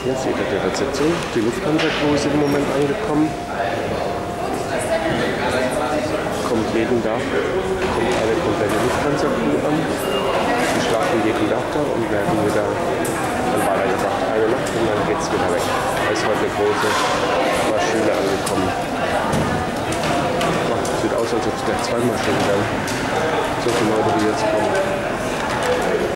Hier seht ihr die Rezeption. Die Lufthansa-Crew ist im Moment angekommen. Kommt jeden Tag, kommt eine komplette Lufthansa-Crew an. Die schlafen jeden Tag da und werden wieder dann weitergebracht. Eine Nacht und dann geht es wieder weg. Da ist heute eine große Maschine angekommen. Oh, sieht aus, als ob es gleich zwei Maschinen werden. So viele Leute, die jetzt kommen.